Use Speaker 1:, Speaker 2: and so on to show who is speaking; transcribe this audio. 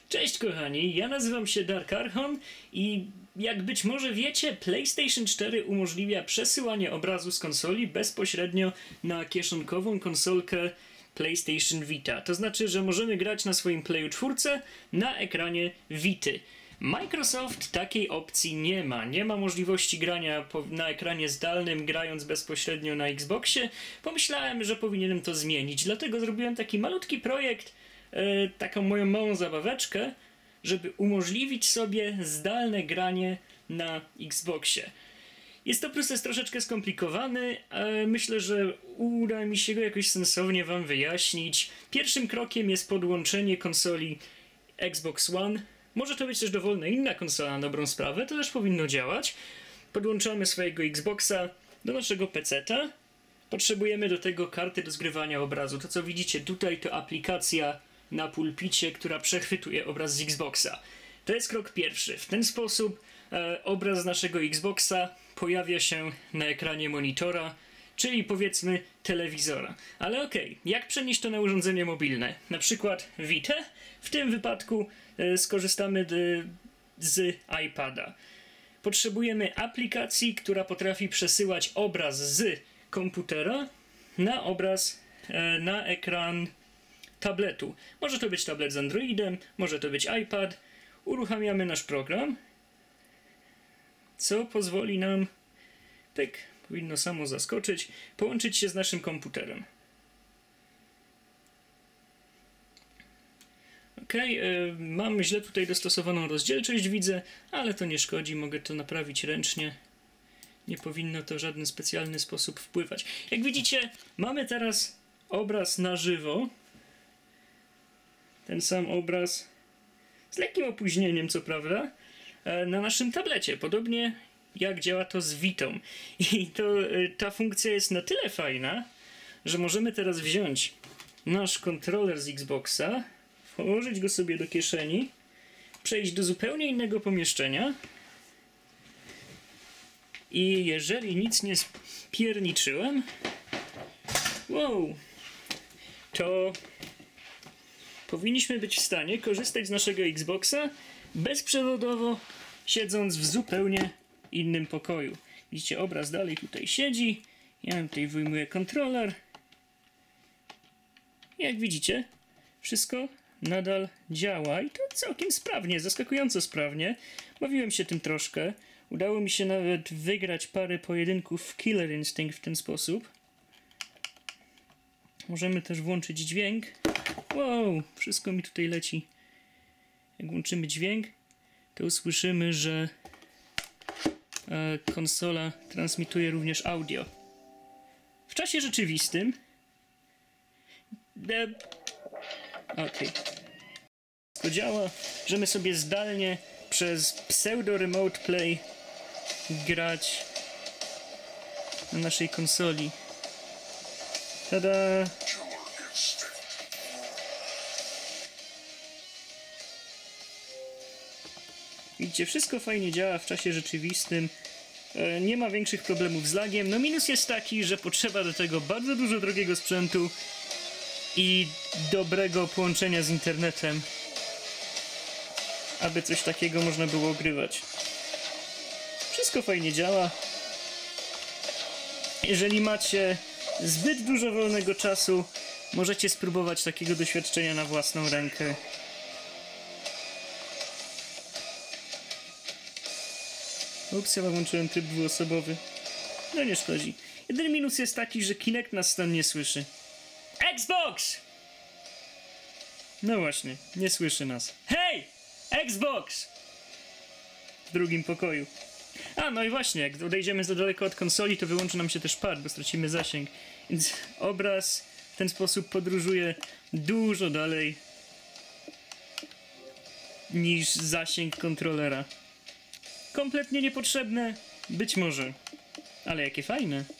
Speaker 1: Cześć kochani, ja nazywam się Dark Archon i jak być może wiecie, PlayStation 4 umożliwia przesyłanie obrazu z konsoli bezpośrednio na kieszonkową konsolkę PlayStation Vita. To znaczy, że możemy grać na swoim Playu 4 na ekranie Vity. Microsoft takiej opcji nie ma. Nie ma możliwości grania na ekranie zdalnym, grając bezpośrednio na Xboxie. Pomyślałem, że powinienem to zmienić, dlatego zrobiłem taki malutki projekt, taką moją małą zabaweczkę, żeby umożliwić sobie zdalne granie na Xboxie. Jest to proces troszeczkę skomplikowany, ale myślę, że uda mi się go jakoś sensownie wam wyjaśnić. Pierwszym krokiem jest podłączenie konsoli Xbox One. Może to być też dowolna inna konsola na dobrą sprawę, to też powinno działać. Podłączamy swojego Xboxa do naszego PC-ta. Potrzebujemy do tego karty do zgrywania obrazu. To co widzicie tutaj to aplikacja na pulpicie, która przechwytuje obraz z Xboxa. To jest krok pierwszy. W ten sposób obraz z naszego Xboxa pojawia się na ekranie monitora, czyli powiedzmy telewizora. Ale okej, jak przenieść to na urządzenie mobilne? Na przykład Vita. W tym wypadku skorzystamy z iPada. Potrzebujemy aplikacji, która potrafi przesyłać obraz z komputera na obraz, na ekran tabletu. Może to być tablet z Androidem, może to być iPad. Uruchamiamy nasz program, co pozwoli nam, pyk, powinno samo zaskoczyć, połączyć się z naszym komputerem. Ok, mam źle tutaj dostosowaną rozdzielczość, widzę, ale to nie szkodzi, mogę to naprawić ręcznie. Nie powinno to w żaden specjalny sposób wpływać. Jak widzicie, mamy teraz obraz na żywo. Ten sam obraz, z lekkim opóźnieniem co prawda, na naszym tablecie. Podobnie jak działa to z Vitą. I ta funkcja jest na tyle fajna, że możemy teraz wziąć nasz kontroler z Xboxa, położyć go sobie do kieszeni, przejść do zupełnie innego pomieszczenia i jeżeli nic nie spierniczyłem, to powinniśmy być w stanie korzystać z naszego Xboxa bezprzewodowo, siedząc w zupełnie innym pokoju. Widzicie, obraz dalej tutaj siedzi, ja tutaj wyjmuję kontroler. Jak widzicie, wszystko nadal działa i to całkiem sprawnie, zaskakująco sprawnie. Bawiłem się tym troszkę. Udało mi się nawet wygrać parę pojedynków w Killer Instinct w ten sposób. Możemy też włączyć dźwięk. Wszystko mi tutaj leci. Jak włączymy dźwięk, to usłyszymy, że konsola transmituje również audio. W czasie rzeczywistym to działa, że my sobie zdalnie przez pseudo remote play grać na naszej konsoli. Tada! Widzicie, wszystko fajnie działa w czasie rzeczywistym. Nie ma większych problemów z lagiem. No minus jest taki, że potrzeba do tego bardzo dużo drogiego sprzętu i dobrego połączenia z internetem, aby coś takiego można było ogrywać. Wszystko fajnie działa. Jeżeli macie zbyt dużo wolnego czasu, możecie spróbować takiego doświadczenia na własną rękę. Ja włączyłem tryb dwuosobowy. No nie szkodzi. Jedyny minus jest taki, że Kinect nas tam nie słyszy. Xbox! No właśnie, nie słyszy nas. Hej! Xbox! W drugim pokoju. No i właśnie, jak odejdziemy za daleko od konsoli, to wyłączy nam się też pad, bo stracimy zasięg. Więc obraz w ten sposób podróżuje dużo dalej niż zasięg kontrolera. Kompletnie niepotrzebne? Być może. Ale jakie fajne.